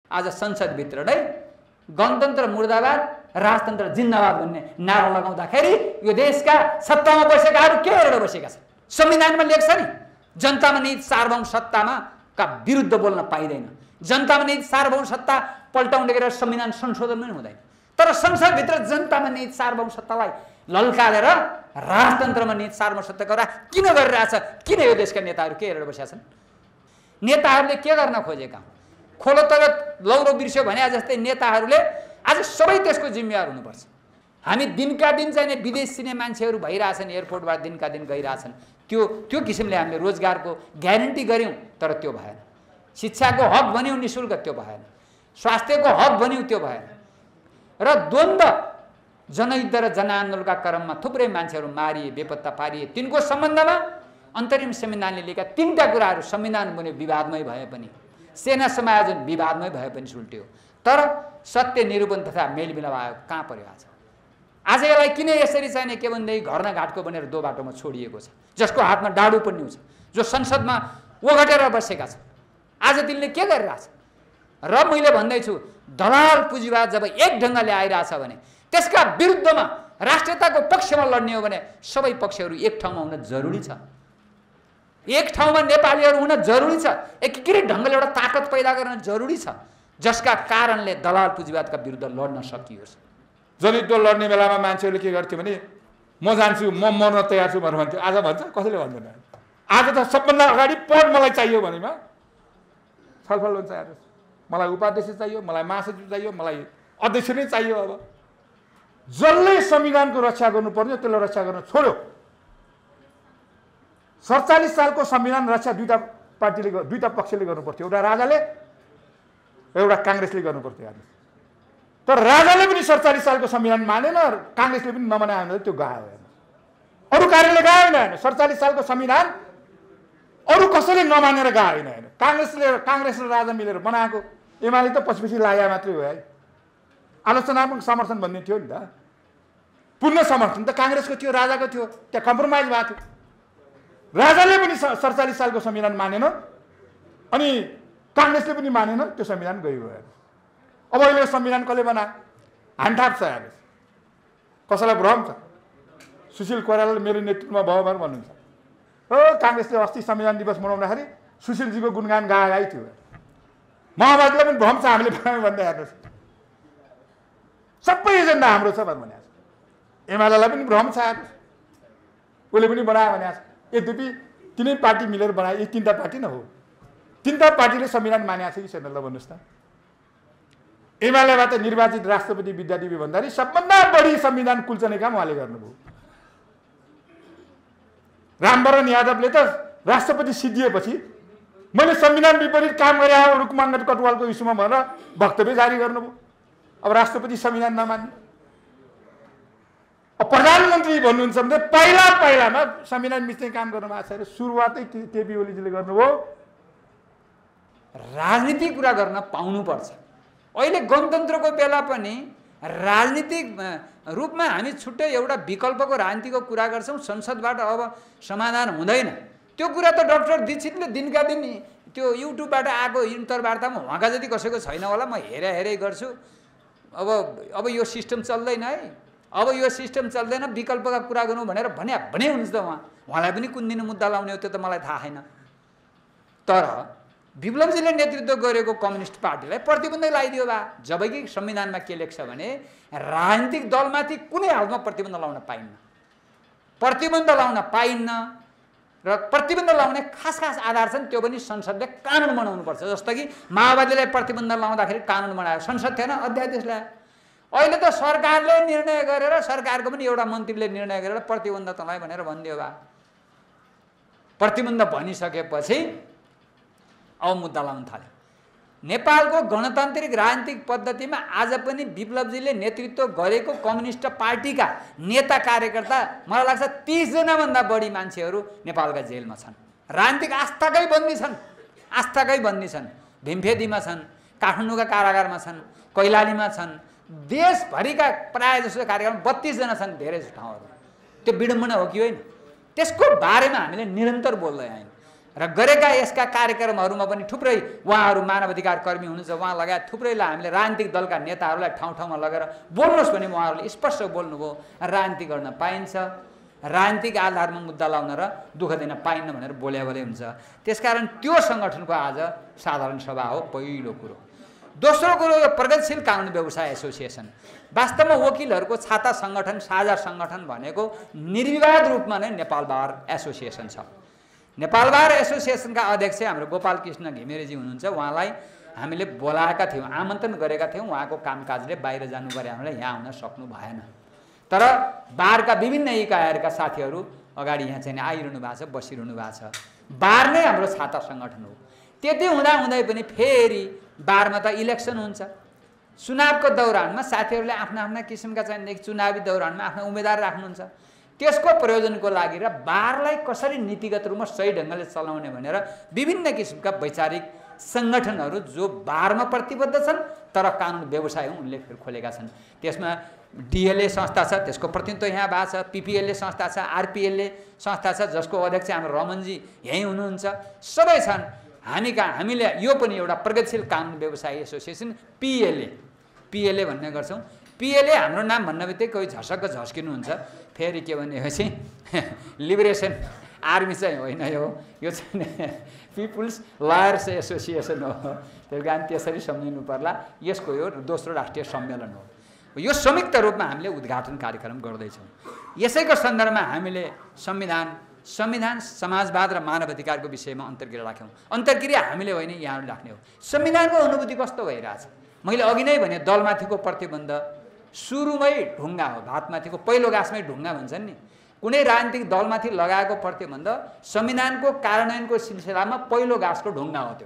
आज संसदभित्र नै गणतन्त्र मुर्दाबाद राजतन्त्र जिन्दाबाद भन्ने नारा लगाउँदाखेरि यो देशका सत्तामा बसेकाहरू के गरेर बसेका छन्? संविधानमा लेख्छ नि जनतामा निहित सार्वभौम सत्तामा का विरुद्ध बोल्न पाइँदैन, जनतामा निहित सार्वभौम सत्ता पल्टाउने गरेर संविधान संशोधन पनि हुँदैन। तर संसदभित्र जनतामा निहित सार्वभौम सत्तालाई लल्कालेर राजतन्त्रमा निहित सार्वभौम सत्ता कुरा किन गरिरहेछ? किन यो देशका नेताहरू के गरेर बसेका छन्? नेताहरूले के गर्न खोजेका? खोलो तर लौरो बिर्स्यो भने जस्तै नेताहरूले आज सबै त्यसको जिम्मेवार हुनुपर्छ। हामी दिनका दिन चाहिँ विदेश चिने मान्छेहरू भइरहेछन्, एयरपोर्टबाट दिनका दिन गइरहेछन्। त्यो किसिमले हामीले रोजगारको ग्यारेन्टी गऱ्यौँ तर त्यो भएन। शिक्षाको हक भन्यौँ निःशुल्क, त्यो भएन। स्वास्थ्यको हक भन्यौँ, त्यो भएन। र द्वन्द्व जनयुद्ध र जनआन्दोलनका क्रममा थुप्रै मान्छेहरू मारिए, बेपत्ता पारिए। तिनको सम्बन्धमा अन्तरिम संविधानले लेखेका 3टा कुराहरू संविधान बन्यो विवादमै भए पनि, सेना समायोजन विवादमै भए पनि सुल्ट्यो। तर सत्य निरूपण तथा मेलमिलाप आयो कहाँ पर्यो आज? आज यसलाई किन यसरी चाहिने के भनेदेखि घर न घाटको बनेर दो बाटोमा छोडिएको छ, जसको हातमा डाडु पनि छ, जो संसदमा ओघटेर बसेका छन्। आज तिनले के गरिरहेछ? र मैले भन्दैछु दलाल पुँजीवाद जब एक ढङ्गले आइरहेछ भने त्यसका विरुद्धमा राष्ट्रियताको पक्षमा लड्ने हो भने सबै पक्षहरू एक ठाउँमा हुन जरुरी छ। एक ठाउँमा नेपालीहरू हुन जरुरी छ। एकीकृत ढङ्गले एउटा ताकत पैदा गर्न जरुरी छ, जसका कारणले दलाल पुँजीवादका विरुद्ध लड्न सकियोस्। जनयुद्ध लड्ने बेलामा मान्छेहरूले के गर्थ्यो भने म जान्छु, म मर्न तयार छु भनेर भन्थ्यो। आज भन्छ? कसैले भन्दैन। आज त सबभन्दा अगाडि पद मलाई चाहियो भनेमा छलफल हुन्छ। आज मलाई उपाध्यक्ष चाहियो, मलाई महासचिव चाहियो, मलाई अध्यक्ष नै चाहियो। अब जसले संविधानको रक्षा गर्नुपर्ने त्यसलाई रक्षा गर्न छोड्यो। 47 सालको संविधान रक्षा दुईटा पक्षले गर्नुपर्थ्यो, एउटा राजाले एउटा काङ्ग्रेसले गर्नुपर्थ्यो। हेर्नुहोस्, तर राजाले पनि 47 सालको संविधान मानेन, काङ्ग्रेसले पनि नमनायो भने त्यो गायो। अरू कार्यले गाएन। 47 सालको संविधान अरू कसैले नमानेर गाएन। काङ्ग्रेस र राजा मिलेर बनाएको, एमाले त पछि लाया मात्रै हो है। आलोचनात्मक समर्थन भन्ने थियो नि त, पूर्ण समर्थन त काङ्ग्रेसको थियो, राजाको थियो। त्यहाँ कम्प्रोमाइज भएको थियो। राजाले पनि 47 सालको संविधान मानेन अनि काङ्ग्रेसले पनि मानेन, त्यो संविधान गयो। अब अहिले संविधान कसले बनायो? हानठाप छ। हेर्नुहोस्, कसैलाई भ्रम छ? सुशील कोइरालाले मेरो नेतृत्वमा भयो भनेर भन्नुहुन्छ। हो, काङ्ग्रेसले अस्ति संविधान दिवस मनाउँदाखेरि सुशीलजीको गुणगान गाएकै थियो। माओवादीलाई पनि भ्रम छ हामीले बनायौँ भन्दै। हेर्नुहोस्, सबै एजेन्डा हाम्रो छ भने एमालेलाई पनि भ्रम छ। हेर्नुहोस्, उसले पनि बनायो भने यद्यपि तिनै पार्टी मिलेर बनायो। यी 3टा पार्टी न हो? 3टा पार्टीले संविधान मानेको छ कि छैन? ल भन्नुहोस् त। एमालेबाट निर्वाचित राष्ट्रपति विद्यादेवी भन्दाखेरि सबभन्दा बढी संविधान कुल्चने काम उहाँले गर्नुभयो। रामवरण यादवले त राष्ट्रपति सिद्धिएपछि मैले संविधान विपरीत काम गरे रुकमान कटवालको इस्युमा भनेर वक्तव्य जारी गर्नुभयो। अब राष्ट्रपति संविधान नमान्ने, अब प्रधानमन्त्री भन्नुहुन्छ भने पहिलामा संविधान मिच्ने काम गर्नुभएको छ। सुरुवातै केपी ओलीजीले गर्नुभयो। राजनीतिक कुरा गर्न पाउनुपर्छ। अहिले गणतन्त्रको बेला पनि राजनीतिक रूपमा हामी छुट्टै एउटा विकल्पको राजनीतिको कुरा गर्छौँ। संसदबाट अब समाधान हुँदैन। त्यो कुरा त डाक्टर दीक्षितले दिनका दिन त्यो युट्युबबाट आएको अन्तर्वार्तामा उहाँका जति कसैको छैन होला, म हेरै गर्छु। अब यो सिस्टम चल्दैन है, अब यो सिस्टम चल्दैन, विकल्पका कुरा गर्नु भनेर भने हुन्छ त। उहाँलाई पनि कुन दिन मुद्दा लाउने हो त्यो त मलाई थाहा छैन। तर विप्लवजीले नेतृत्व गरेको कम्युनिस्ट पार्टीलाई प्रतिबन्ध लगाइदियो बा। जबकि संविधानमा के लेख्छ भने राजनीतिक दलमाथि कुनै हालमा प्रतिबन्ध लगाउन पाइन्न। प्रतिबन्ध लगाउन पाइन्न र प्रतिबन्ध लगाउने खास आधार छन्। त्यो पनि संसदले कानुन बनाउनुपर्छ। जस्तो कि माओवादीलाई प्रतिबन्ध लगाउँदाखेरि कानुन बनायो, संसद थिएन, अध्यादेश ल्यायो। अहिले त सरकारले निर्णय गरेर, सरकारको पनि एउटा मन्त्रीले निर्णय गरेर प्रतिबन्ध तँलाई भनेर भनिदियो बा। प्रतिबन्ध भनिसकेपछि अब मुद्दा लाउन थाल्यो। नेपालको गणतान्त्रिक राजनीतिक पद्धतिमा आज पनि विप्लवजीले नेतृत्व गरेको कम्युनिस्ट पार्टीका नेता कार्यकर्ता मलाई लाग्छ 30 जनाभन्दा बढी मान्छेहरू नेपालका जेलमा छन्। राजनीतिक आस्थाकै बन्दी छन्। भीमफेदीमा छन्, काठमाडौँका कारागारमा छन्, कैलालीमा छन्। देशभरिका प्राय जसो कार्यक्रम 32 जना छन् धेरै ठाउँहरू। त्यो विडम्बना हो कि होइन? त्यसको बारेमा हामीले निरन्तर बोल्दै आयौँ। र गरेका यसका कार्यक्रमहरूमा पनि थुप्रै उहाँहरू मानवाधिकार कर्मी हुनुहुन्छ, उहाँ लगायत थुप्रैलाई हामीले राजनीतिक दलका नेताहरूलाई ठाउँ ठाउँमा लगेर बोल्नुहोस् भने उहाँहरूले स्पष्ट बोल्नुभयो, राजनीति गर्न पाइन्छ, राजनीतिक आधारमा मुद्दा लाउन र दुःख दिन पाइन्न भनेर बोले हुन्छ। त्यसकारण त्यो सङ्गठनको आज साधारण सभा हो पहिलो कुरो। दोस्रो कुरो, यो प्रगतिशील कानुन व्यवसाय एसोसिएसन वास्तवमा वकिलहरूको छाता सङ्गठन, साझा सङ्गठन भनेको निर्विवाद रूपमा नै नेपाल बार एसोसिएसन छ। नेपाल बार एसोसिएसनका अध्यक्ष हाम्रो गोपाल कृष्ण घिमिरेजी हुनुहुन्छ। उहाँलाई हामीले बोलाएका थियौँ, आमन्त्रण गरेका थियौँ। उहाँको कामकाजले बाहिर जानु पर्यो, हामीलाई यहाँ आउन सक्नु भएन। तर बारका विभिन्न इकाइहरूका साथीहरू अगाडि यहाँ चाहिँ आइरहनु भएको छ, बसिरहनु भएको छ। बार नै हाम्रो छाता सङ्गठन हो। त्यति हुँदाहुँदै पनि फेरि बारमा त इलेक्सन हुन्छ। चुनावको दौरानमा साथीहरूले आफ्ना आफ्ना किसिमका चाहिँ चुनावी दौरानमा आफ्ना उम्मेदवार राख्नुहुन्छ। त्यसको प्रयोजनको लागि र बारलाई कसरी नीतिगत रूपमा सही ढङ्गले चलाउने भनेर विभिन्न किसिमका वैचारिक सङ्गठनहरू जो बारमा प्रतिबद्ध छन् तर कानुन व्यवसाय उनले फेरि खोलेका छन्। त्यसमा डिएलए संस्था छ, त्यसको प्रतिनिधित्व यहाँ भएको छ, पिपिएलए संस्था छ, आरपिएलए संस्था छ, जसको अध्यक्ष हाम्रो रमनजी यहीँ हुनुहुन्छ, सबै छन्। हामीले यो पनि एउटा प्रगतिशील कानुन व्यवसाय एसोसिएसन पिएलए भन्ने गर्छौँ। पिएलए हाम्रो नाम भन्न बित्तिकै कोही झसक्क झस्किनुहुन्छ, फेरि के भनेपछि लिबरेसन आर्मी चाहिँ होइन, यो चाहिँ पिपुल्स लयर्स एसोसिएसन हो। त्यही कारण त्यसरी सम्झिनु पर्ला। यसको यो दोस्रो राष्ट्रिय सम्मेलन हो। यो संयुक्त रूपमा हामीले उद्घाटन कार्यक्रम गर्दैछौँ। यसैको सन्दर्भमा हामीले संविधान समाजवाद र मानवाधिकारको विषयमा अन्तर्क्रिया राख्यौँ। अन्तर्क्रिया हामीले होइन, यहाँले राख्ने हो। संविधानको अनुभूति कस्तो भइरहेछ? मैले अघि नै भने दलमाथिको प्रतिबन्ध सुरुमै ढुङ्गा हो, भातमाथिको पहिलो गाँसमै ढुङ्गा भन्छन् नि। कुनै राजनीतिक दलमाथि लगाएको प्रतिबन्ध संविधानको कार्यान्वयनको सिलसिलामा पहिलो गाँसको ढुङ्गा हो त्यो,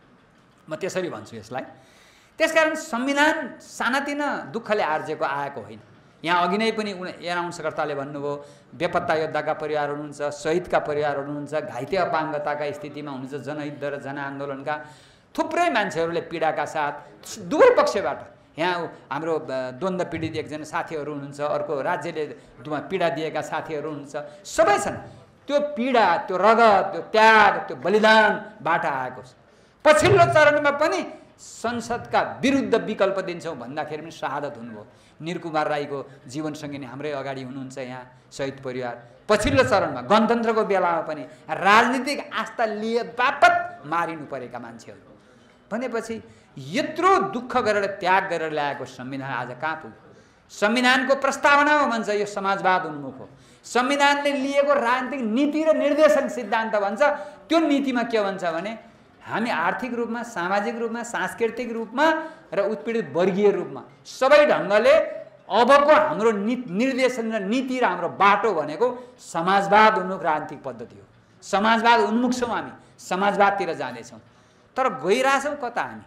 म त्यसरी भन्छु यसलाई। त्यसकारण संविधान सानातिना दुःखले आर्जेको आएको होइन। यहाँ अघि नै पनि एनाउन्सकर्ताले भन्नुभयो, बेपत्ता योद्धाका परिवार हुनुहुन्छ, शहीदका परिवार हुनुहुन्छ, घाइते अपाङ्गताका स्थितिमा हुनुहुन्छ, जनयुद्ध र जनआन्दोलनका थुप्रै मान्छेहरूले पीडाका साथ दुवै पक्षबाट, यहाँ हाम्रो द्वन्द्व पीडित एकजना साथीहरू हुनुहुन्छ, अर्को राज्यले पीडा दिएका साथीहरू हुनुहुन्छ, सबै छन्। त्यो पीडा, त्यो रगत, त्यो त्याग, त्यो बलिदानबाट आएको छ। पछिल्लो चरणमा पनि संसदका विरुद्ध विकल्प दिन्छौँ भन्दाखेरि पनि शहादत हुनुभयो। निरकुमार राईको जीवनसँगै नै हाम्रै अगाडि हुनुहुन्छ यहाँ शहीद परिवार। पछिल्लो चरणमा गणतन्त्रको बेलामा पनि राजनीतिक आस्था लिए बापत मारिनु परेका मान्छेहरू भनेपछि यत्रो दुःख गरेर त्याग गरेर ल्याएको संविधान आज कहाँ पुग्यो? संविधानको प्रस्तावनामा भन्छ यो समाजवाद उन्मुख हो। संविधानले लिएको राजनीतिक नीति र निर्देशन सिद्धान्त भन्छ, त्यो नीतिमा के भन्छ भने हामी आर्थिक रूपमा, सामाजिक रूपमा, सांस्कृतिक रूपमा र उत्पीडित वर्गीय रूपमा सबै ढङ्गले अबको हाम्रो निर्देशन र नीति र हाम्रो बाटो भनेको समाजवाद उन्मुख राजनीतिक पद्धति हो। समाजवाद उन्मुख छौँ हामी, समाजवादतिर जाँदैछौँ। तर गइरहेछौँ कता हामी?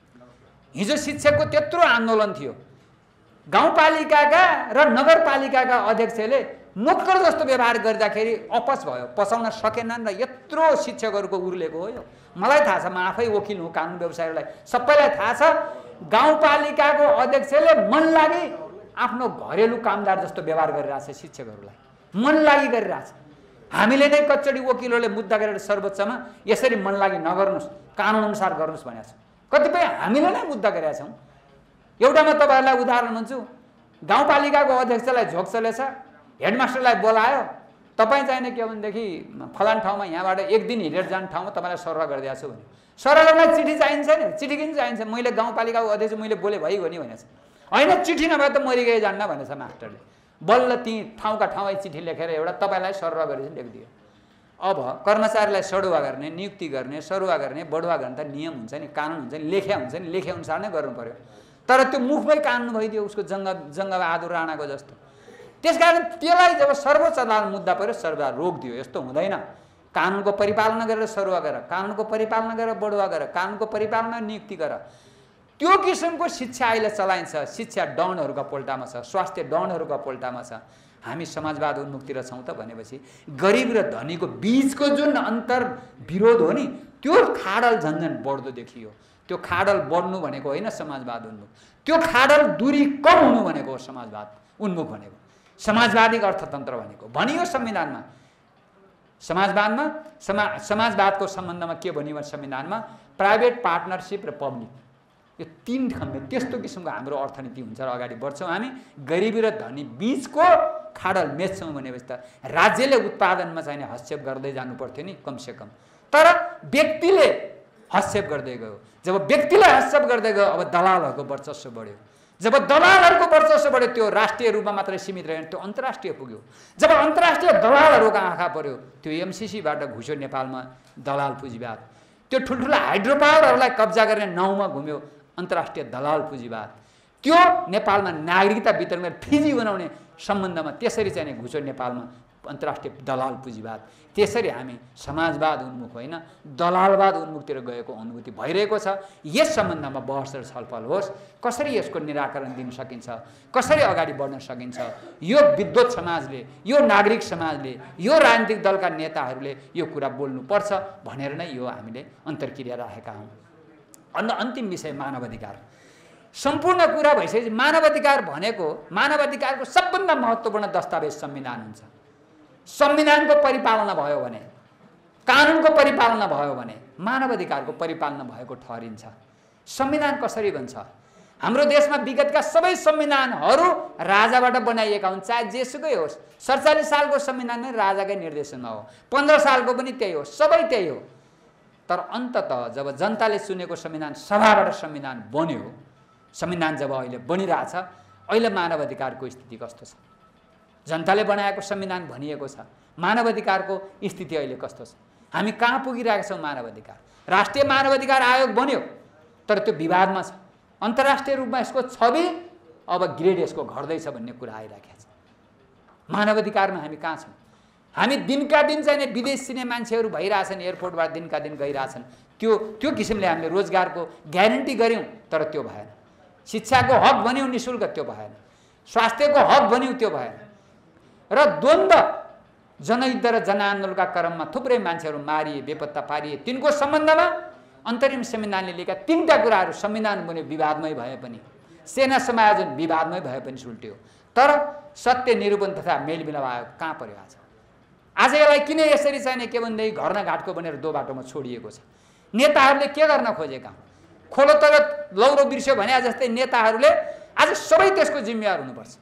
हिजो शिक्षकको त्यत्रो आन्दोलन थियो, गाउँपालिकाका र नगरपालिकाका अध्यक्षले नोकर जस्तो व्यवहार गर्दाखेरि अपच भयो, पचाउन सकेनन् र यत्रो शिक्षकहरूको उर्लेको हो। यो मलाई थाहा छ, म आफै वकिल हुँ, कानुन व्यवसायीलाई सबैलाई थाहा छ। गाउँपालिकाको अध्यक्षले मन लागि आफ्नो घरेलु कामदार जस्तो व्यवहार गरिरहेछ, शिक्षकहरूलाई मन लागि गरिरहेछ। हामीले नै कचडी वकिलहरूले मुद्दा गरेर सर्वोच्चमा यसरी मन लागि नगर्नुहोस्, कानुनअनुसार गर्नुहोस् भनेको छ। कतिपय हामीले नै मुद्दा गरेका छौँ। एउटा म तपाईँहरूलाई उदाहरण भन्छु। गाउँपालिकाको अध्यक्षलाई झोक चलेछ, हेडमास्टरलाई बोलायो, तपाईँ चाहिने के भनेदेखि फलान ठाउँमा यहाँबाट एक दिन हिँडेर जाने ठाउँमा तपाईँलाई सरह गरिदिएको छु भने सरह गर्नलाई चिठी चाहिन्छ नि, चिठी किन चाहिन्छ? मैले गाउँपालिकाको अध्यक्ष मैले बोले भइगयो नि भनेछ। होइन, चिठी नभए त मरि गए जान्न भनेछ मास्टरले। बल्ल ती ठाउँका ठाउँै चिठी लेखेर एउटा तपाईँलाई सरह गरेर लेखिदियो। अब कर्मचारीलाई सडुवा गर्ने, नियुक्ति गर्ने, सरुवा गर्ने, बढुवा गर्ने त नियम हुन्छ नि, कानुन हुन्छ नि, लेख्या हुन्छ नि, लेखे अनुसार नै गर्नु पर्यो। तर त्यो मुखमै कानुन भइदियो उसको जङ्गबहादुर राणाको जस्तो। त्यसकारण त्यसलाई जब सर्वोच्च अदालत मुद्दा पर्यो सरुवा रोकिदियो। यस्तो हुँदैन। कानुनको परिपालना गरेर सरुवा गर, कानुनको परिपालना गरेर बढुवा गर, कानुनको परिपालना नियुक्ति गर। त्यो किसिमको शिक्षा अहिले चलाइन्छ। शिक्षा डनहरूका पोल्टामा छ, स्वास्थ्य डनहरूका पोल्टामा छ। हामी समाजवाद उन्मुखतिर छौँ त भनेपछि गरिब र धनीको बीचको जुन अन्तर विरोध हो नि, त्यो खाडल झन्झन बढ्दो देखियो। त्यो खाडल बढ्नु भनेको होइन समाजवाद उन्मुख, त्यो खाडल दूरी कम हुनु भनेको हो समाजवाद उन्मुख भनेको, समाजवादी अर्थतन्त्र भनेको। भनियो संविधानमा समाजवादमा समाजवादको सम्बन्धमा के भनियो भने संविधानमा प्राइभेट पार्टनरसिप र पब्लिक, यो तीन खम्बे त्यस्तो किसिमको हाम्रो अर्थनीति हुन्छ र अगाडि बढ्छौँ हामी। गरिबी र धनी बीचको खाडल मेच्छौँ भनेपछि त राज्यले उत्पादनमा चाहिने हस्तक्षेप गर्दै जानु पर्थ्यो नि कमसे कम। तर व्यक्तिले हस्तक्षेप गर्दै गयो। जब व्यक्तिले हस्तक्षेप गर्दै गयो अब दलालहरूको वर्चस्व बढ्यो। जब दलालहरूको वर्चस्व बढ्यो त्यो राष्ट्रिय रूपमा मात्रै सीमित रहेन, त्यो अन्तर्राष्ट्रिय पुग्यो। जब अन्तर्राष्ट्रिय दलालहरूको आँखा पर्यो, त्यो एमसिसीबाट घुस्यो नेपालमा दलाल पुँजीवाद। त्यो ठुल्ठुला हाइड्रो पावरहरूलाई कब्जा गर्ने नाउँमा घुम्यो अन्तर्राष्ट्रिय दलाल पुँजीवाद। त्यो नेपालमा नागरिकता वितरण गरेर फिजी बनाउने सम्बन्धमा त्यसरी चाहिँ घुस्यो नेपालमा अन्तर्राष्ट्रिय दलाल पुँजीवाद। त्यसरी हामी समाजवाद उन्मुख होइन दलालवाद उन्मुखतिर गएको अनुभूति भइरहेको छ। यस सम्बन्धमा बहस र छलफल होस्, कसरी यसको निराकरण दिन सकिन्छ, कसरी अगाडि बढ्न सकिन्छ। यो विद्वत समाजले, यो नागरिक समाजले, यो राजनीतिक दलका नेताहरूले यो कुरा बोल्नुपर्छ भनेर नै यो हामीले अन्तर्क्रिया राखेका हौँ। अन्तिम विषय मानवाधिकार। सम्पूर्ण कुरा भइसकेपछि मानवाधिकार भनेको, मानवाधिकारको सबभन्दा महत्त्वपूर्ण दस्तावेज संविधान हुन्छ। संविधानको परिपालना भयो भने, कानुनको परिपालना भयो भने मानवाधिकारको परिपालना भएको ठहरिन्छ। संविधान कसरी बन्छ? हाम्रो देशमा विगतका सबै संविधानहरू राजाबाट बनाइएका हुन्, चाहे जेसुकै होस्। 47 सालको संविधान नै राजाकै निर्देशनमा हो, 15 सालको पनि त्यही हो, सबै त्यही हो। तर अन्ततः जब जनताले चुनेको संविधान सभाबाट संविधान बन्यो, संविधान जब अहिले बनिरहेछ, अहिले मानवाधिकारको स्थिति कस्तो छ? जनताले बनाएको संविधान भनिएको छ, मानवाधिकारको स्थिति अहिले कस्तो छ? हामी कहाँ पुगिरहेका छौँ? मानवाधिकार राष्ट्रिय मानवाधिकार आयोग बन्यो तर त्यो विवादमा छ। अन्तर्राष्ट्रिय रूपमा यसको छवि अब ग्रेड यसको घट्दैछ भन्ने कुरा आइराखेको छ। मानवाधिकारमा हामी कहाँ छौँ? हामी दिनका दिन चाहिँ विदेश चिने मान्छेहरू भइरहेछन्, एयरपोर्टबाट दिनका दिन गइरहेछन्। त्यो किसिमले हामीले रोजगारको ग्यारेन्टी गऱ्यौँ तर त्यो भएन। शिक्षाको हक भन्यौँ निःशुल्क, त्यो भएन। स्वास्थ्यको हक भन्यौँ, त्यो भएन। र द्वन्द्व जनयुद्ध र जनआन्दोलनका क्रममा थुप्रै मान्छेहरू मारिए, बेपत्ता पारिए। तिनको सम्बन्धमा अन्तरिम संविधानले लिएका तीनटा कुराहरू संविधान बन्यो विवादमै भए पनि, सेना समायोजन विवादमै भए पनि सुल्ट्यो। तर सत्य निरूपण तथा मेलमिलाप आयोग कहाँ पर्यो आज? आज यसलाई किन यसरी चाहिने के भन्दै घर न घाटको बनेर दो बाटोमा छोडिएको छ? नेताहरूले के गर्न खोजेका? खोलो तर लौरो बिर्स्यो भने जस्तै नेताहरूले आज सबै त्यसको जिम्मेवार हुनुपर्छ।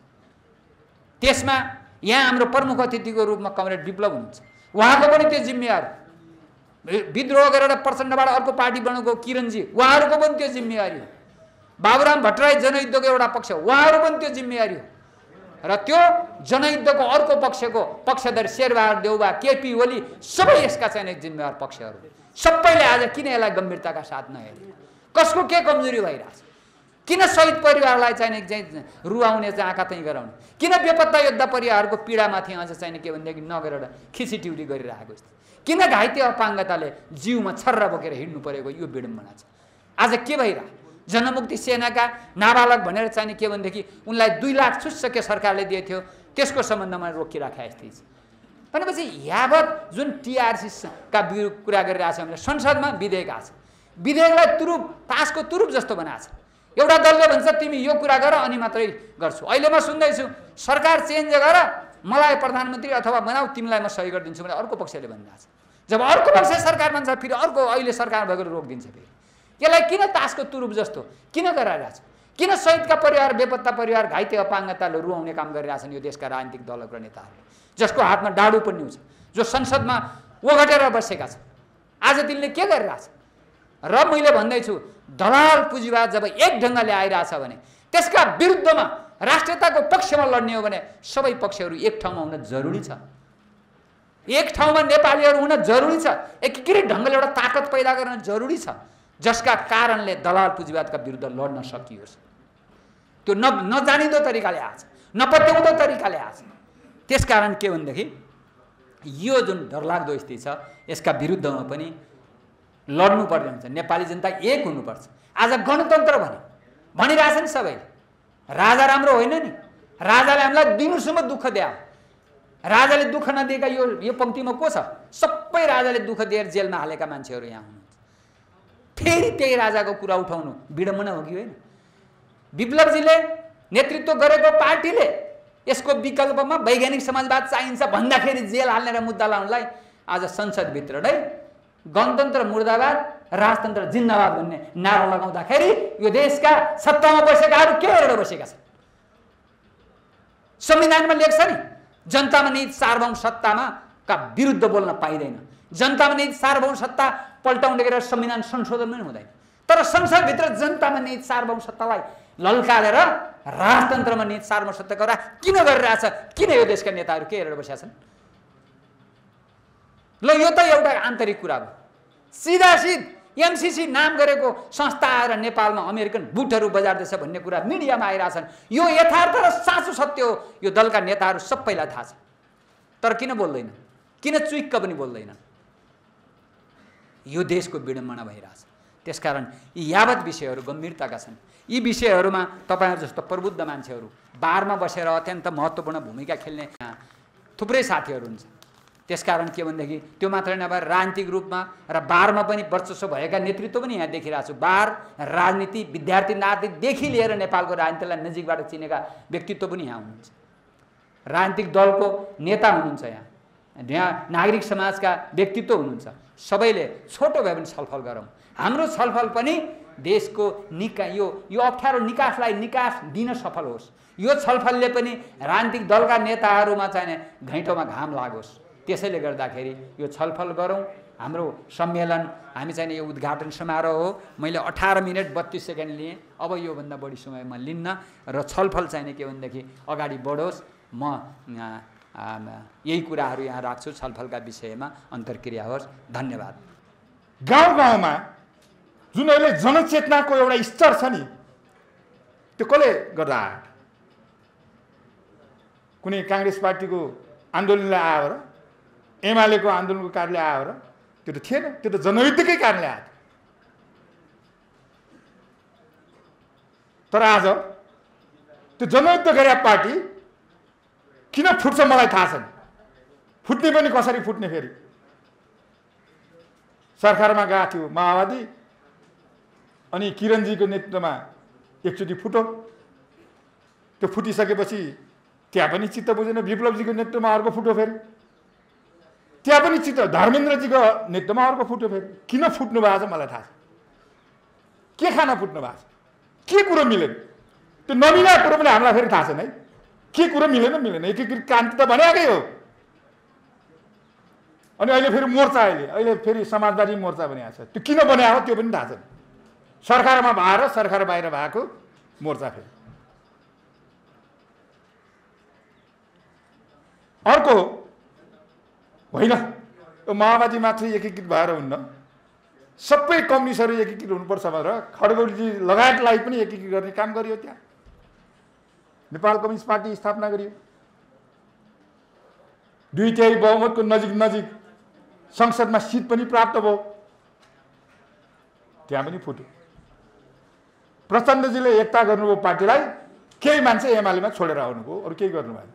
त्यसमा यहाँ हाम्रो प्रमुख अतिथिको रूपमा कमरेड विप्लव हुनुहुन्छ, उहाँको पनि त्यो जिम्मेवार। विद्रोह गरेर प्रचण्डबाट अर्को पार्टी बनाएको किरणजी, उहाँहरूको पनि त्यो जिम्मेवारी हो। बाबुराम भट्टराई जनयुद्धको एउटा पक्ष, उहाँहरू पनि त्यो जिम्मेवारी हो। र त्यो जनयुद्धको अर्को पक्षको पक्षधर शेरबहादुर देउबा, केपी ओली सबै यसका चाहिँ जिम्मेवार पक्षहरू। सबैले आज किन यसलाई गम्भीरताका साथ नहेर्ने? कसको के कमजोरी भइरहेछ? किन शहीद परिवारलाई चाहिँ रुवाउने चाहिँ आँखा त्यहीँ गराउने? किन बेपत्ता योद्धा परिवारको पीडामाथि अझ चाहिँ के भनेदेखि नगरेर खिचिटिउरी गरिरहेको? किन घाइते अपाङ्गताले जिउमा छर्रा बोकेर हिँड्नु परेको? यो विडम्बना छ। आज के भइरहेको? जनमुक्ति सेनाका नाबालक भनेर चाहिँ के भनेदेखि उनलाई 2 लाख छुट्सके सरकारले दिएको थियो, त्यसको सम्बन्धमा रोकिराखेको स्थिति छ। भनेपछि यावत जुन टिआरसीका कुरा गरिरहेछ भने संसदमा विधेयक आछ, विधेयकलाई तासको तुरुप जस्तो बनाएको छ। एउटा दलले भन्छ तिमी यो कुरा गर अनि मात्रै गर्छु। अहिले म सुन्दैछु सरकार चेन्ज गर, मलाई प्रधानमन्त्री अथवा बनाऊ, तिमीलाई म सही गरिदिन्छु भने अर्को पक्षले भनिरहेको छ। जब अर्को पक्ष सरकार भन्छ फेरि अर्को अहिले सरकार भएको रोकिदिन्छ। फेरि यसलाई किन तासको तुरुप जस्तो किन गराइरहेछ? किन शहीदका परिवार, बेपत्ता परिवार, घाइते अपाङ्गताले रुवाउने काम गरिरहेछन् यो देशका राजनीतिक दलका नेताहरूले, जसको हातमा डाडु पनि छ, जो संसदमा ओगटेर बसेका छन्? आज तिनले के गरिरहेछ? र मैले भन्दैछु दलाल पुँजीवाद जब एक ढङ्गले आइरहेछ भने त्यसका विरुद्धमा राष्ट्रियताको पक्षमा लड्ने हो भने सबै पक्षहरू एक ठाउँमा हुन जरुरी छ। एक ठाउँमा नेपालीहरू हुन जरुरी छ। एकीकृत ढङ्गले एउटा ताकत पैदा गर्न जरुरी छ, जसका कारणले दलाल पुँजीवादका विरुद्ध लड्न सकियोस्। त्यो नजानिदो तरिकाले आछ, नपत्याउँदो तरिकाले आछ। त्यसकारण के भनेदेखि यो जुन डरलाग्दो स्थिति छ यसका विरुद्धमा पनि लड्नुपर्ने हुन्छ। नेपाली जनता एक हुनुपर्छ। आज गणतन्त्र भनिरहेछन् सबैले। राजा राम्रो होइन नि, राजाले हामीलाई दिनुसम्म दुःख दियो। राजाले दुःख नदिएका यो पंक्तिमा को छ? सबै राजाले दुःख दिएर जेलमा हालेका मान्छेहरू यहाँ हुनुहुन्छ। फेरि त्यही राजाको कुरा उठाउनु विडम्बना हो कि होइन? विप्लवजीले नेतृत्व गरेको पार्टीले यसको विकल्पमा वैज्ञानिक समाजवाद चाहिन्छ भन्दाखेरि जेल हाल्ने र मुद्दा लाउनलाई आज संसदभित्र नै गणतन्त्र मुर्दाबाद राजतन्त्र जिन्दाबाद भन्ने नारा लगाउँदाखेरि यो देशका सत्तामा बसेकाहरू के हेरेर बसेका छन्? संविधानमा लेख्छ नि, जनतामा निहित सार्वभौम सत्तामा का विरुद्ध बोल्न पाइँदैन। जनतामा निहित सार्वभौम सत्ता पल्टाउने गरेर संविधान संशोधन पनि हुँदैन। तर संसदभित्र जनतामा निहित सार्वभौम सत्तालाई लल्कालेर राजतन्त्रमा निहित सार्वभौम सत्ताको कुरा किन गरिरहेछ? किन यो देशका नेताहरू के हेरेर बसेका छन्? ल यो त एउटा आन्तरिक कुरा हो। सिधासिध एमसीसी नाम गरेको संस्था आएर नेपालमा अमेरिकन बुटहरू बजार्दैछ भन्ने कुरा मिडियामा आइरहेछन्। यो यथार्थ र साँचो सत्य हो। यो दलका नेताहरू सबैलाई थाहा छ, तर किन बोल्दैन? किन चुइक्क पनि बोल्दैन? यो देशको विडम्बना भइरहेछ। त्यसकारण यी यावत विषयहरू गम्भीरताका छन्। यी विषयहरूमा तपाईँहरू जस्तो प्रबुद्ध मान्छेहरू बारमा बसेर अत्यन्त महत्त्वपूर्ण भूमिका खेल्ने थुप्रै साथीहरू हुन्छ। त्यसकारण के भनेदेखि त्यो मात्रै नभएर राजनीतिक रूपमा र बारमा पनि वर्चस्व भएका नेतृत्व पनि यहाँ देखिरहेको छु। बार राजनीति विद्यार्थी नागरिकदेखि लिएर नेपालको राजनीतिलाई नजिकबाट चिनेका व्यक्तित्व पनि यहाँ हुनुहुन्छ। राजनीतिक दलको नेता हुनुहुन्छ, यहाँ नागरिक समाजका व्यक्तित्व हुनुहुन्छ। सबैले छोटो भए पनि छलफल गरौँ। हाम्रो छलफल पनि देशको यो अप्ठ्यारो निकासलाई निकास दिन सफल होस्। यो छलफलले पनि राजनीतिक दलका नेताहरूमा चाहिँ घैँटोमा घाम लागोस्। त्यसैले गर्दाखेरि यो छलफल गरौँ। हाम्रो सम्मेलन हामी चाहिँ यो उद्घाटन समारोह हो। मैले 18 मिनट 32 सेकेन्ड लिएँ। अब योभन्दा बढी समय म लिन्न र छलफल चाहिँ के भनेदेखि अगाडि बढोस्। म यही कुराहरू यहाँ राख्छु। छलफलका विषयमा अन्तर्क्रिया होस्। धन्यवाद। गाउँ गाउँमा जुन अहिले जनचेतनाको एउटा स्तर छ नि, त्यो कसले गर्दा आयो? कुनै काङ्ग्रेस पार्टीको आन्दोलनले आयो र? एमालेको आन्दोलनको कारणले आयो र? त्यो त थिएन। त्यो त जनयुद्धकै कारणले आयो। तर आज त्यो जनयुद्ध गरे पार्टी किन फुट्छ मलाई थाहा छैन। फुट्ने पनि कसरी फुट्ने? फेरि सरकारमा गएको थियो माओवादी, अनि किरणजीको नेतृत्वमा एकचोटि फुट्यो। त्यो फुटिसकेपछि त्यहाँ पनि चित्त बुझेन। विप्लवजीको नेतृत्वमा अर्को फुट्यो। फेरि त्यहाँ पनि चित्त, धर्मेन्द्रजीको नेतृत्वमा अर्को फुट्यो। फेरि किन फुट्नु भएको छ मलाई थाहा छ। के खान फुट्नु भएको छ? के कुरो मिलेन? त्यो नमिला कुरो पनि हामीलाई फेरि थाहा छैन है। के कुरो मिलेन एकीकृत क्रान्ति त भनेकै हो। अनि अहिले फेरि मोर्चा, अहिले फेरि समाजवादी मोर्चा बनाएको छ। त्यो किन बनाएको त्यो पनि थाहा छैन। सरकारमा भएर सरकार बाहिर भएको मोर्चा। फेरि अर्को होइन, यो माओवादी मात्रै एकीकृत भएर हुन्न। सबै कम्युनिस्टहरू एकीकृत हुनुपर्छ भनेर खड्गौलीजी लगायतलाई पनि एकीकृत गर्ने काम गरियो। त्यहाँ नेपाल कम्युनिस्ट पार्टी स्थापना गरियो। 2/3 बहुमतको नजिक संसदमा सिट पनि प्राप्त भयो। त्यहाँ पनि फुट्यो। प्रचण्डजीले एकता गर्नुभयो पार्टीलाई, केही मान्छे एमालेमा छोडेर आउनुभयो, अरू केही गर्नु भएन।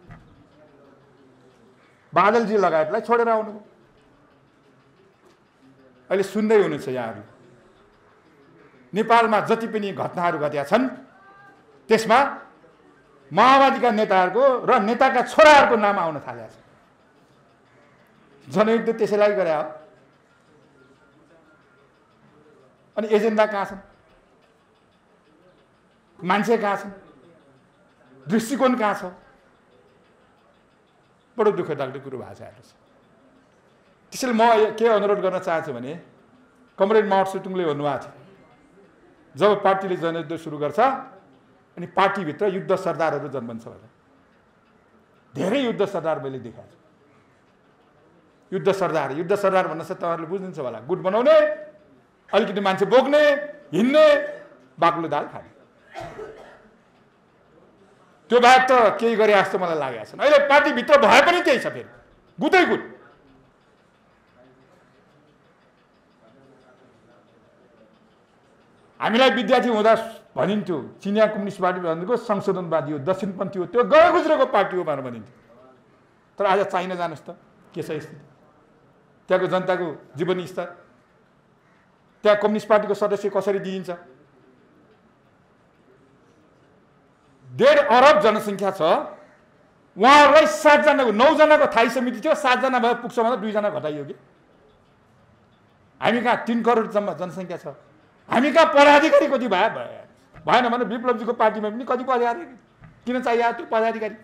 बादलजी लगायतलाई छोडेर आउनुभयो। अहिले सुन्दै हुनुहुन्छ यहाँहरू, नेपालमा जति पनि घटनाहरू घटेका छन् त्यसमा माओवादीका नेताहरूको र नेताका छोराहरूको नाम आउन थालेको छ। जनयुद्ध त्यसैलाई गरे हो। अनि एजेन्डा कहाँ छन्? मान्छे कहाँ छन्? दृष्टिकोण कहाँ छ? बडो दुःखदायक कुरो भएको छ हेर्नुहोस्। त्यसैले म के अनुरोध गर्न चाहन्छु भने, कमरेड माओ सेतुङले भन्नुभएको थियो, जब पार्टीले जनयुद्ध सुरु गर्छ अनि पार्टीभित्र युद्ध सरदारहरू जन्मन्छ भनेर। धेरै युद्ध सरदार मैले देखाएको छु। युद्ध सरदार भन्न चाहिँ तपाईँहरूले बुझ्नुहुन्छ होला। गुट बनाउने, अलिकति मान्छे बोक्ने, हिँड्ने, बाक्लो दाल खाने। त्यो बाहेक त केही गरे जस्तो मलाई लागेको छैन। अहिले पार्टीभित्र भए पनि त्यही छ। फेरि गुटै गुट। हामीलाई विद्यार्थी हुँदा भनिन्थ्यो चिनिया कम्युनिस्ट पार्टी भनेको संशोधनवादी हो, दक्षिणपन्थी हो, त्यो गए गुज्रेको पार्टी हो भनेर भनिन्थ्यो। तर आज चाइना जानुहोस् त के छ स्थिति। त्यहाँको जनताको जीवन स्तर, त्यहाँ कम्युनिस्ट पार्टीको सदस्य कसरी दिइन्छ? 1.5 अरब जनसङ्ख्या छ। उहाँहरूलाई 7 जनाको 9 जनाको थाई समिति थियो, 7 जना भए पुग्छ भनेर 2 जना घटाइयो कि। हामी कहाँ 3 करोड जनसङ्ख्या छ, हामी कहाँ पदाधिकारी कति भएन भने विप्लवजीको पार्टीमा पनि कति पदाधिकारी किन चाहियो त्यो पदाधिकारी?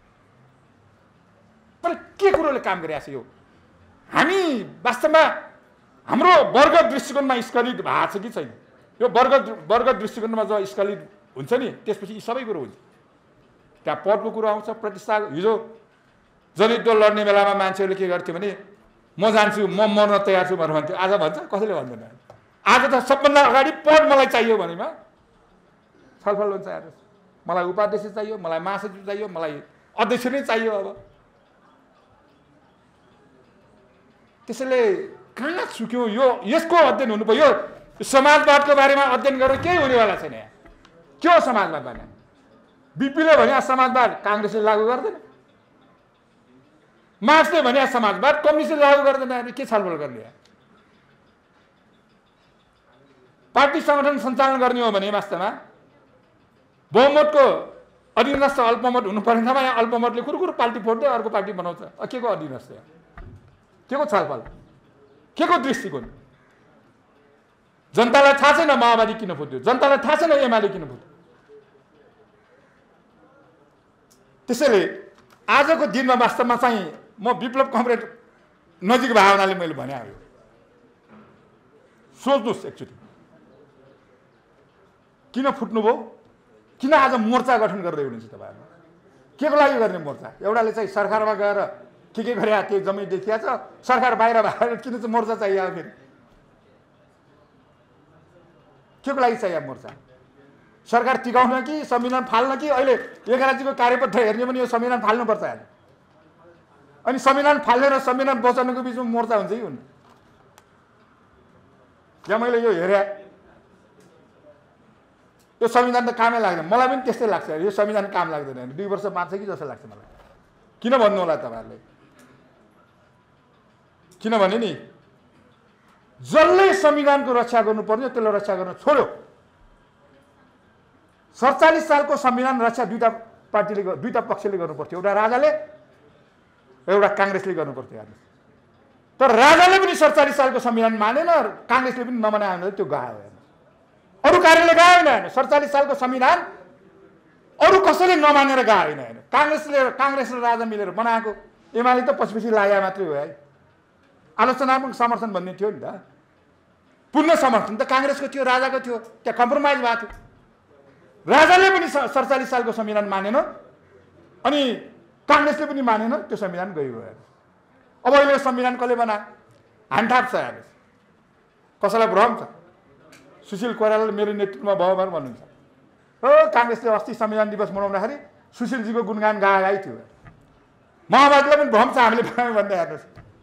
तर के कुरोले काम गरिरहेको छ यो? हामी वास्तवमा हाम्रो वर्ग दृष्टिकोणमा स्खलित भएको छ कि छैन? यो वर्ग दृष्टिकोणमा जो स्खलित हुन्छ नि त्यसपछि यी सबै कुरो हुन्छ। त्यहाँ पदको कुरो आउँछ, प्रतिष्ठा। हिजो जनयुद्ध लड्ने बेलामा मान्छेहरूले के गर्थ्यो भने म जान्छु, म मर्न तयार छु भनेर भन्थ्यो। आज भन्छ कसैले भन्दैन। आज त सबभन्दा अगाडि पद मलाई चाहियो भनेमा छलफल हुन्छ। हेर्नुहोस्, मलाई उपाध्यक्ष चाहियो, मलाई महासचिव चाहियो, मलाई अध्यक्ष नै चाहियो। अब त्यसैले कहाँ चुक्यो? यो यसको अध्ययन हुनु पर्यो। समाजवादको बारेमा अध्ययन गरेर केही हुनेवाला छैन। यहाँ के हो समाजवाद भने? बिपीले भने समाजवाद काङ्ग्रेसले लागू गर्दैन, मार्क्सले भने समाजवाद कम्युनिस्टले लागू गर्दैन। के छलफल गर्ने? पार्टी सङ्गठन सञ्चालन गर्ने हो भने वास्तवमा बहुमतको अधीनस्थ अल्पमत हुनु पर्ने ठाउँमा यहाँ अल्पमतले कुरो पार्टी फोड्दै अर्को पार्टी बनाउँछ। के को अधीनस्थ? के को छलफल? के को दृष्टिकोण? जनतालाई थाहा छैन माओवादी किन फुट्यो, जनतालाई थाहा छैन एमाले किन फुट्यो। त्यसैले आजको दिनमा वास्तवमा चाहिँ म विप्लव कमरेड नजिक भावनाले मैले भने आयो। सोच्नुहोस् एकचोटि, किन फुट्नुभयो? किन आज मोर्चा गठन गर्दै हुनुहुन्छ तपाईँहरू? के को लागि गर्ने मोर्चा? एउटाले चाहिँ सरकारमा गएर के गरे त्यो जम्मै देखिया छ, सरकार बाहिर भएर किन चाहिँ मोर्चा चाहियो? फेरि के को लागि चाहियो मोर्चा? सरकार टिकाउन कि संविधान फाल्न कि? अहिले एघारजीको कार्यपत्र हेर्ने पनि यो संविधान फाल्नुपर्छ अहिले। अनि संविधान फाल्ने र संविधान बचाउनुको बिचमा मोर्चा हुन्छ कि हुन्न? यहाँ मैले यो हेरेँ, यो संविधान त कामै लाग्दैन। मलाई पनि त्यस्तै लाग्छ, यो संविधान काम लाग्दैन। 2 वर्ष बाँच्छ कि जस्तो लाग्छ मलाई। किन भन्नु होला तपाईँहरूले? किनभने नि जसले संविधानको रक्षा गर्नुपर्ने त्यसलाई रक्षा गर्न छोड्यो। 47 सालको संविधान रक्षा दुईटा पक्षले गर्नुपर्थ्यो। एउटा राजाले, एउटा काङ्ग्रेसले गर्नुपर्थ्यो। तर राजाले पनि 47 सालको संविधान मानेन, काङ्ग्रेसले पनि नमनायो भने त्यो गायो। अरू कार्यले गाएन। 47 सालको संविधान अरू कसैले नमानेर गाएन। काङ्ग्रेस र राजा मिलेर बनाएको। एमाले त पछि लाया मात्रै हो है। आलोचनात्मक समर्थन भन्ने थियो नि त। पूर्ण समर्थन त काङ्ग्रेसको थियो, राजाको थियो। त्यहाँ कम्प्रोमाइज भएको थियो। राजाले पनि 47 सालको संविधान मानेन अनि काङ्ग्रेसले पनि मानेन, त्यो संविधान गयो। अब अहिले संविधान कसले बनायो? हानथाप छ। हेर्नुहोस्, कसैलाई भ्रम छ? सुशील कोइरालाले मेरो नेतृत्वमा भयो भनेर भन्नुहुन्छ। हो, काङ्ग्रेसले अस्ति संविधान दिवस मनाउँदाखेरि सुशीलजीको गुणगान गाएकै थियो। माओवादीलाई पनि भ्रम छ हामीले बनायौँ भन्दै। हेर्नुहोस्,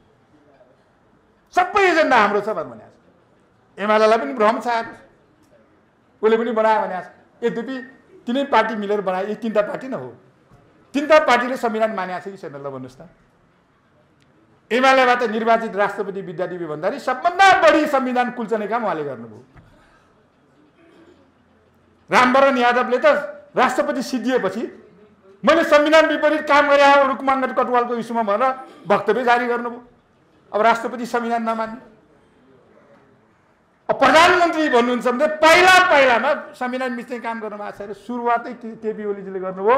सबै एजेन्डा हाम्रो छ भनेर भनेको छ। एमालेलाई पनि भ्रम छ। हेर्नुहोस्, उसले पनि बनायो भनेको छ। यद्यपि तिनै पार्टी मिलेर बनायो। यी 3टा पार्टी न हो? 3टा पार्टीले संविधान मानेको छ कि छैन? ल भन्नुहोस् त। एमालेबाट निर्वाचित राष्ट्रपति विद्यादेवी भन्दाखेरि सबभन्दा बढी संविधान कुल्चने काम उहाँले गर्नुभयो। रामवरण यादवले त राष्ट्रपति सिद्धिएपछि मैले संविधान विपरीत काम गरे रुकमान कटवालको इस्युमा भनेर वक्तव्य जारी गर्नुभयो। अब राष्ट्रपति संविधान नमान्ने। अब प्रधानमन्त्री भन्नुहुन्छ भने पहिलामा संविधान मिच्ने काम गर्नु भएको छ। सुरुवातै केपी ओलीजीले गर्नुभयो।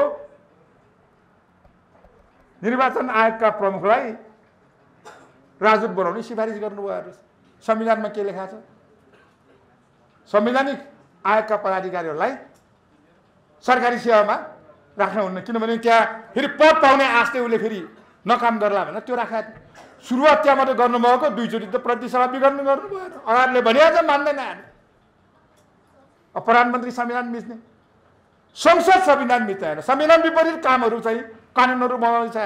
निर्वाचन आयोगका प्रमुखलाई राजदूत बनाउने सिफारिस गर्नुभयो। हेर्नुहोस्, संविधानमा के लेखा छ? संवैधानिक आयोगका पदाधिकारीहरूलाई सरकारी सेवामा राख्नुहुन्न, किनभने त्यहाँ फेरि पद पाउने आशले उसले फेरि नकाम गर्ला भनेर त्यो राखेको थियो। सुरुवात त्यहाँ मात्रै गर्नुभएको, 2 चोटि त प्रतिसभा विघटन गर्नुभयो। अगाडिले भनिहाल्छ, मान्दैन। अब प्रधानमन्त्री संविधान मिच्ने, संसद संविधान मिच्दैन। संविधान विपरीत कामहरू चाहिँ कानुनहरू बनाउँछ।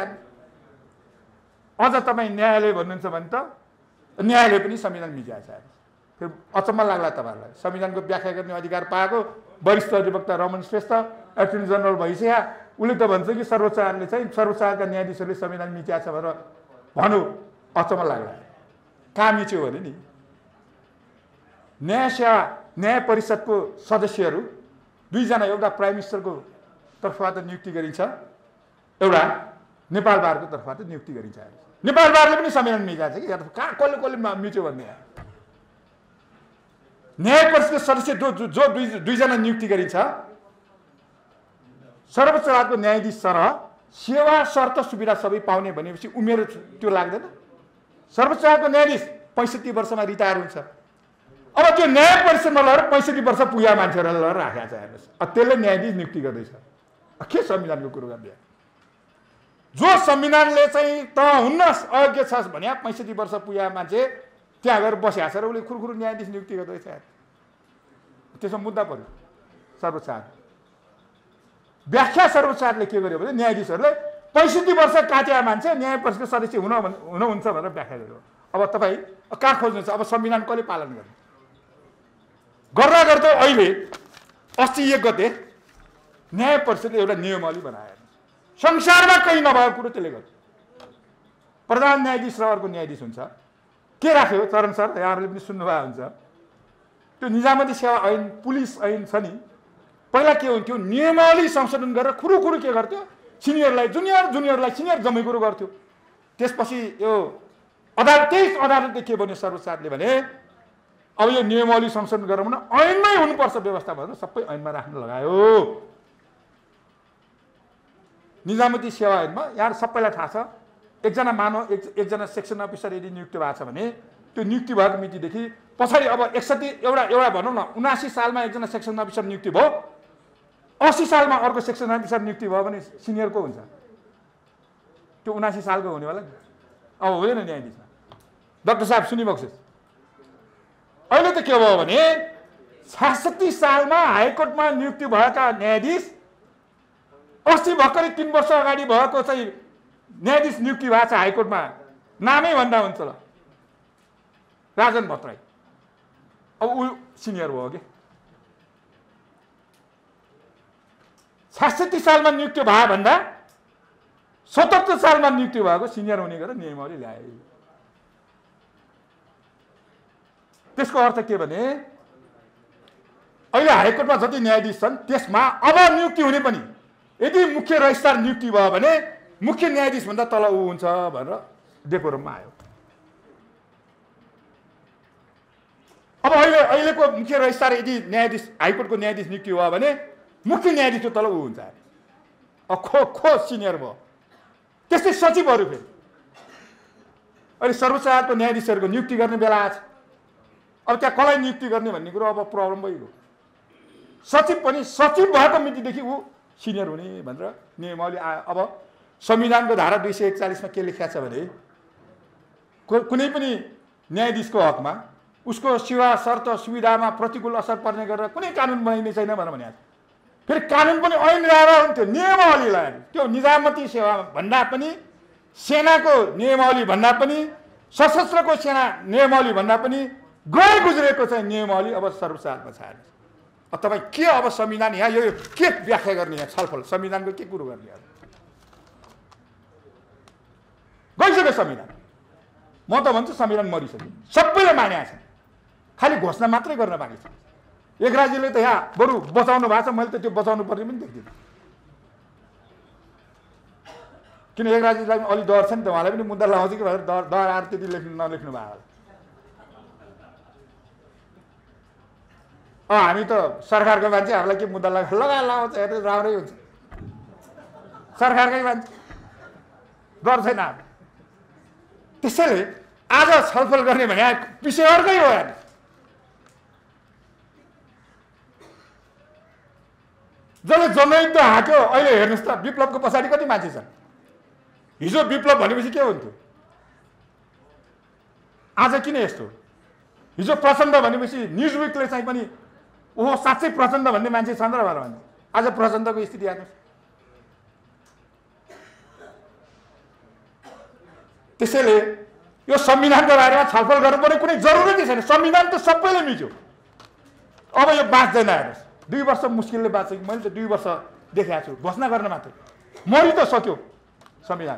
अझ तपाईँ न्यायालय भन्नुहुन्छ भने त न्यायालय पनि संविधान मिचाएको छ। फेरि अचम्म लाग्ला तपाईँहरूलाई। संविधानको व्याख्या गर्ने अधिकार पाएको वरिष्ठ अधिवक्ता रमन श्रेष्ठ एटर्नी जनरल भइसक्यो। उसले त भन्छ कि सर्वोच्च आयोगले चाहिँ सर्वोच्च आयोगका न्यायाधीशहरूले संविधान मिचाएको छ भनेर भन्नु अचम्म लाग्ला। कहाँ मिच्यो भने नि न्याय परिषदको सदस्यहरू 2 जना, एउटा प्राइम मिनिस्टरको तर्फबाट नियुक्ति गरिन्छ, एउटा नेपाल बारको तर्फबाट नियुक्ति गरिन्छ। नेपाल बारले पनि संविधान मिचाएको छ कि कहाँ कसले मिच्यो भन्ने। न्याय परिषदको सदस्य जो दुईजना नियुक्ति गरिन्छ, सर्वोच्च अदालतको न्यायाधीश सरह सेवा शर्त सुविधा सबै पाउने भनेपछि उमेर त्यो लाग्दैन। सर्वोच्च अदालतको न्यायाधीश 65 वर्षमा रिटायर हुन्छ। अब त्यो न्याय परिषदमा लगेर 65 वर्ष पुगेका मान्छेहरूलाई लगेर राखेको छ हेर्नुहोस्। त्यसले न्यायाधीश नियुक्ति गर्दैछ। के संविधानको कुरो गर्ने? जो संविधानले चाहिँ त हुन्नस् अयोग्य छस् भने 65 वर्ष पुगेका मान्छे त्यहाँ गएर बसिया छ र उसले खुरखुरु न्यायाधीश नियुक्ति गर्दैछ। त्यसमा मुद्दा पर्यो। सर्वोच्च अदालत व्याख्या सर्वोच्च अदालतले के गर्यो भने न्यायाधीशहरूले 65 वर्ष काटिया मान्छे न्याय परिषदको सदस्य हुनुहुन्छ भनेर व्याख्या गर्यो। अब तपाईँ कहाँ खोज्नुहुन्छ? अब संविधान कसले पालन गर्ने? गर्दा गर्दै अहिले 81 गते न्याय परिषदले एउटा नियमावली बनायो। संसारमा कहीँ नभएको कुरो त्यसले गर्छ। प्रधान न्यायाधीश र अर्को न्यायाधीश हुन्छ। के राख्यो चरण सर, यहाँहरूले पनि सुन्नुभएको हुन्छ, त्यो निजामती सेवा ऐन, पुलिस ऐन छ नि, पहिला के हुन्थ्यो, नियमावली संशोधन गरेर खुरुखुरु के गर्थ्यो, सिनियरलाई जुनियरलाई सिनियर जम्मै कुरो गर्थ्यो। त्यसपछि यो अदालत, 23 अदालतले के भन्यो, सर्वोच्च अदालतले भने अब यो नियमावली संशोधन गरौँ न, ऐनमै हुनुपर्छ व्यवस्था भनेर सबै ऐनमा राख्न लगायो। निजामती सेवा ऐनमा यहाँ सबैलाई थाहा छ, एकजना मानव एकजना सेक्सन अफिसर यदि नियुक्ति भएको छ भने त्यो नियुक्ति भएको मितिदेखि पछाडि अब 61 एउटा भनौँ न 79 सालमा एकजना सेक्सन अफिसर नियुक्ति भयो, 80 सालमा अर्को सेक्सन अफिसर नियुक्ति भयो भने सिनियरको हुन्छ। त्यो 79 सालको हुनेवाला अब हुँदैन न्यायाधीशमा। डाक्टर साहब सुनिबक्सेस, अहिले त के भयो भने 66 सालमा हाइकोर्टमा नियुक्ति भएका न्यायाधीश 80 भर्खरै 3 वर्ष अगाडि भएको चाहिँ न्यायाधीश नियुक्ति भएको छ हाइकोर्टमा, नामै भन्दा हुन्छ ल, राजन भट्टराई। अब ऊ सिनियर भयो कि 66 सालमा नियुक्ति भयो भन्दा 77 सालमा नियुक्ति भएको सिनियर हुने गरेर नियमावली ल्याए। त्यसको अर्थ के भने अहिले हाइकोर्टमा जति न्यायाधीश छन् त्यसमा अब नियुक्ति हुने पनि यदि मुख्य रजिस्ट्रार नियुक्ति भयो भने मुख्य न्यायाधीश भन्दा तल ऊ हुन्छ भनेर डेकोरममा आयो। अब अहिलेको मुख्य रजिस्ट्रार यदि न्यायाधीश हाइकोर्टको न्यायाधीश नियुक्ति भयो भने मुख्य न्यायाधीशको तल ऊ हुन्छ। अब खो सिनियर भयो। त्यस्तै सचिवहरू फेरि अहिले सर्वोच्च अदालतको न्यायाधीशहरूको नियुक्ति गर्ने बेला आछ। अब त्यहाँ कसलाई नियुक्ति गर्ने भन्ने कुरो अब प्रब्लम भइगयो। सचिव पनि सचिव भएको मितिदेखि ऊ सिनियर हुने भनेर नियमावली आयो। अब संविधानको धारा 241 मा के लेखिएको छ भने कुनै पनि न्यायाधीशको हकमा उसको सेवा शर्त सुविधामा प्रतिकूल असर पर्ने गरेर कुनै कानुन बनाइने छैन भनेर भनेको छ। फेरि कानुन पनि ऐन ल्याएर हुन्थ्यो, नियमावली ल्याएर। त्यो निजामती सेवा भन्दा पनि, सेनाको नियमावली भन्दा पनि, सशस्त्रको सेना नियमावली भन्दा पनि गए गुज्रेको चाहिँ नियमावली अब सर्वोच्च अदालतमा छ। अब तपाईँ के अब संविधान यहाँ यो के व्याख्या गर्ने, यहाँ छलफल संविधानको के कुरो गर्ने? गइसक्यो संविधान। म त भन्छु संविधान मरिसक्यो, सबैले मानेका छन्, खालि घोषणा मात्रै गर्न बाँकी छ। एकराजीले त यहाँ बरु बचाउनु भएको छ, मैले त त्यो बचाउनु पर्ने पनि देख्दिनँ। किन एकराजीलाई अलि डर छ नि त, उहाँलाई पनि मुद्दा लगाउँछ कि भनेर डर आएर त्यति नलेख्नु भयो होला। हामी त सरकारको मान्छेहरूलाई के मुद्दा लगाउँछ, हेर्नु राम्रै हुन्छ। सरकारकै मान्छे डर छैन। त्यसैले आज छलफल गर्ने भने विषय अर्कै हो। जसले जनयुद्ध हाक्यो अहिले हेर्नुहोस् त, विप्लवको पछाडि कति मान्छे छन्। हिजो विप्लव भनेपछि के हुन्थ्यो, आज किन यस्तो? हिजो प्रचण्ड भनेपछि न्युजविकले चाहिँ पनि ओहो साँच्चै प्रचण्ड भन्ने मान्छे छन् र भनेर भन्छ। आज प्रचण्डको स्थिति हेर्नुहोस्। त्यसैले यो संविधानको बारेमा छलफल गर्नुपर्ने कुनै जरुरतै छैन। संविधान त सबैले मिच्यो। अब यो बाँच्दैन। हेर्नुहोस् 2 वर्ष मुस्किलले बाँच्छ कि मैले त 2 वर्ष देखाएको छु, घोषणा गर्न मात्रै मरि त सक्यो संविधान।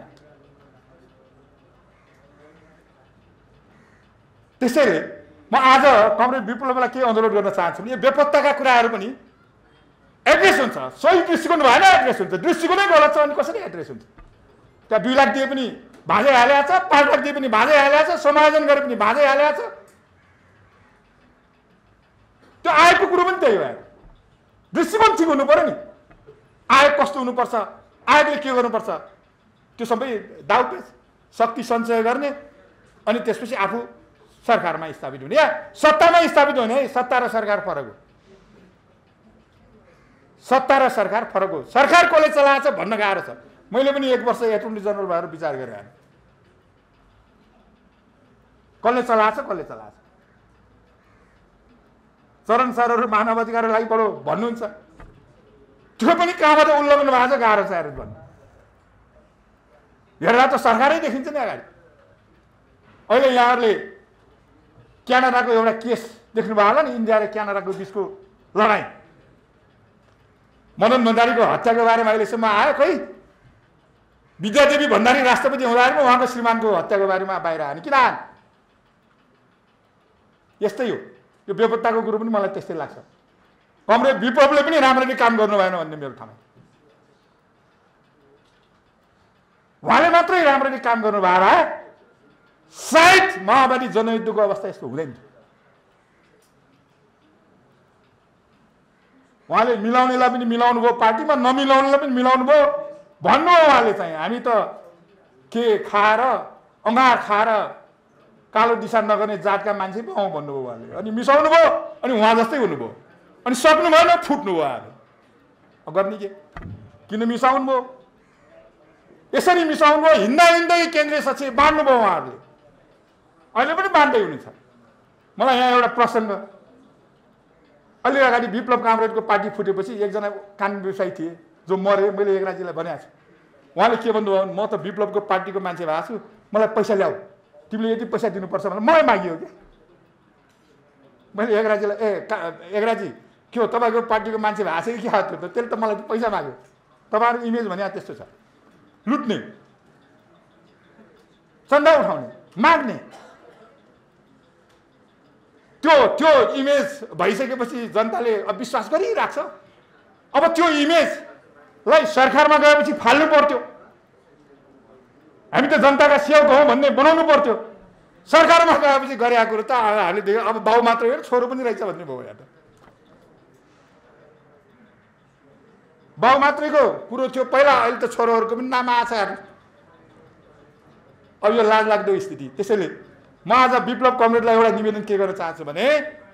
त्यसैले म आज कमरेड विप्लवलाई के अनुरोध गर्न चाहन्छु भने यो बेपत्ताका कुराहरू पनि एड्रेस हुन्छ। सही दृष्टिकोण भएन एड्रेस हुन्छ, दृष्टिकोणै गलत छ अनि कसरी एड्रेस हुन्छ? त्यहाँ 2 लाख दिए पनि भाँजै हालेको छ, 5 लाख दिए पनि भाँजै हालेको छ, समायोजन गरे पनि भाँजै हालेको छ। त्यो आएको कुरो पनि त्यही भयो। दृष्टिकोण ठिक हुनु पर्यो नि। आयोग कस्तो हुनुपर्छ, आयोगले के गर्नुपर्छ, त्यो सबै दाउपेच शक्ति सञ्चय गर्ने अनि त्यसपछि आफू सरकारमा स्थापित हुने या सत्तामा स्थापित हुने। सत्ता र सरकार फरक हो। सत्ता र सरकार फरक हो। सरकार कसले चलाएछ भन्न गाह्रो छ। मैले पनि 1 वर्ष एटर्नी जनरल भएर विचार गरेँ कसले चलाएछ कसले चलाएछ। चरण सरहरू मानवाधिकारको लागि बडो भन्नुहुन्छ, त्यो पनि कहाँबाट उल्लङ्घन भएको छ गाह्रो छ हेर भन्नु। हेर्दा त सरकारै देखिन्छ नि अगाडि। अहिले यहाँहरूले क्यानाडाको एउटा केस देख्नुभयो होला नि, इन्डिया र क्यानाडाको बिचको लडाइँ। मनोज भण्डारीको हत्याको बारेमा अहिलेसम्म आयो खै? विद्यादेवी भण्डारी राष्ट्रपति हुँदाखेरि उहाँको श्रीमानको हत्याको बारेमा बाहिर आयो नि किन आएन? यस्तै हो यो बेपत्ताको कुरो पनि मलाई त्यस्तै लाग्छ। कमरेड विप्लवले पनि राम्ररी काम गर्नु भएन भन्ने मेरो ठाउँमा। उहाँले मात्रै राम्ररी काम गर्नु भएर सायद माओवादी जनयुद्धको अवस्था यस्तो हुँदैन थियो। उहाँले मिलाउनेलाई पनि मिलाउनु भयो, पार्टीमा नमिलाउनेलाई पनि मिलाउनु भयो। भन्नु हो उहाँले चाहिँ हामी त के खाएर अँगार खाएर कालो दिशा नगर्ने जातका मान्छे पो हौँ भन्नुभयो उहाँले। अनि मिसाउनु भयो अनि उहाँ जस्तै हुनुभयो। अनि सक्नु भएन फुट्नु भयो। हामी गर्ने के किन मिसाउनु भयो? यसरी मिसाउनु भयो। हिँड्दा हिँड्दै केन्द्रीय सचिव बाँड्नुभयो उहाँहरूले। अहिले पनि बाँड्दै हुनुहुन्छ। मलाई यहाँ एउटा प्रसङ्ग, अलि अगाडि विप्लव कामरेडको पार्टी फुटेपछि एकजना कानुन व्यवसायी थिए जो मरे। मैले एकराजीलाई भनेको छु, उहाँले के भन्नुभयो, म त विप्लवको पार्टीको मान्छे भएको छु, मलाई पैसा ल्याऊ, तिमीले यति पैसा दिनुपर्छ भनेर मलाई मागियो क्या। मैले एकराजीलाई एकराजी के हो तपाईँको पार्टीको मान्छे भएको छ कि क्या त्यो त? त्यसले त मलाई पैसा माग्यो। तपाईँहरूको इमेज भने त्यस्तो छ, लुट्ने, चन्दा उठाउने, माग्ने। त्यो इमेज भइसकेपछि जनताले अब विश्वास गरिराख्छ। अब त्यो इमेजलाई सरकारमा गएपछि फाल्नु पर्थ्यो। हामी त जनताका सेवक हौँ भन्ने बनाउनु पर्थ्यो। सरकारमा गएपछि गरेका कुरो त हामीले देख्यो। अब बाउ मात्र हो छोरो पनि रहेछ भन्ने भयो। यहाँ त बाउ मात्रैको कुरो थियो पहिला, अहिले त छोरोहरूको पनि नाम आएको छ हेर्नु। अब यो लाजलाग्दो स्थिति। त्यसैले म आज विप्लव कमरेडलाई एउटा निवेदन के गर्न चाहन्छु भने,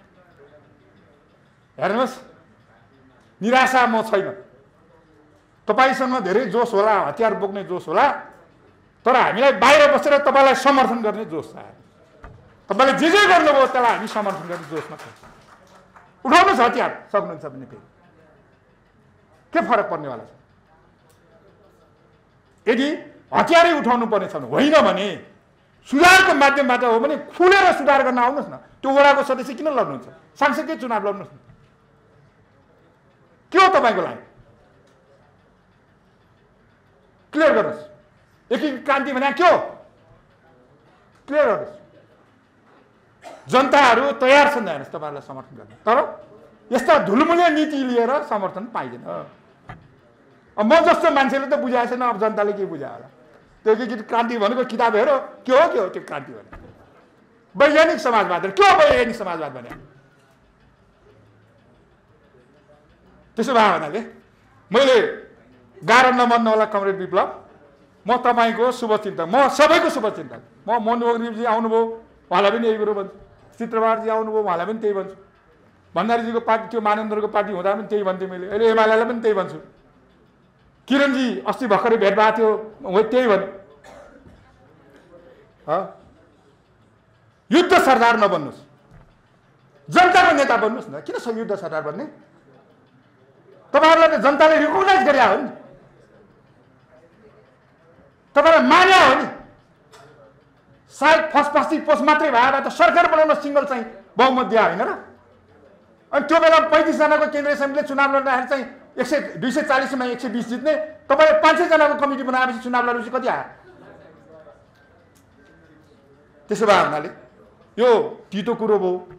हेर्नुहोस् निराशा म छैन। तपाईँसँग धेरै जोस होला, हतियार बोक्ने जोस होला, तर हामीलाई बाहिर बसेर तपाईँलाई समर्थन गर्ने जोस छ। तपाईँले जे जे गर्नुभयो त्यसलाई हामी समर्थन गर्ने जोसमा छ। उठाउनुहोस् हतियार सक्नुहुन्छ भने फेरि के फरक पर्नेवाला छ? यदि हतियारै उठाउनु पर्ने छ होइन भने सुधारको माध्यमबाट हो भने खुलेर सुधार गर्न आउनुहोस् न। त्यो वडाको सदस्य किन लड्नुहुन्छ? सांसदकै चुनाव लड्नुहोस् न। के हो तपाईँको लागि? क्लियर गर्नुहोस्। एकीकृत क्रान्ति भने के हो? क्लियर गर्नुहोस्। जनताहरू तयार छन् हेर्नुहोस् तपाईँहरूलाई समर्थन गर्न, तर यस्ता धुलमुले नीति लिएर समर्थन पाइँदैन। अब म जस्तो मान्छेले त बुझाएको छैन, अब जनताले के बुझायो होला? त्यो एकीकृत क्रान्ति भनेको किताब हेर के हो त्यो क्रान्ति भने? वैज्ञानिक समाजवाद के हो? वैज्ञानिक समाजवाद भने त्यसो भए हुनाले मैले गाह्रो नमान्नु होला कमरेड विप्लव, म तपाईँको शुभचिन्तक, म सबैको शुभचिन्तक। म मनमोहनजी आउनुभयो उहाँलाई पनि यही कुरो भन्छु, चित्रबहादुरजी आउनुभयो उहाँलाई पनि त्यही भन्छु, भण्डारीजीको पार्टी त्यो मानन्दरको पार्टी हुँदा पनि त्यही भन्थेँ मैले, अहिले एमालेलाई पनि त्यही भन्छु। किरणजी अस्ति भर्खरै भेट भएको थियो, त्यही भने युद्ध सरदार नबन्नुहोस्, जनताको नेता बन्नुहोस् न। किन युद्ध सरदार बन्ने? तपाईँहरूलाई त जनताले रिकगनाइज गरे हो नि, तपाईँलाई मान्या हो नि। सायद फर्स्ट पोस्ट मात्रै भएर त सरकार बनाउन सिङ्गल चाहिँ बहुमत दिए होइन र? अनि त्यो बेला 35 जनाको केन्द्रीय समितिले चुनाव लड्दाखेरि चाहिँ 240 मा 120 जित्ने, तपाईँले 500 जनाको कमिटी बनाएपछि चुनाव लडेपछि कति आयो? त्यसो भए हुनाले यो तितो कुरो भयो।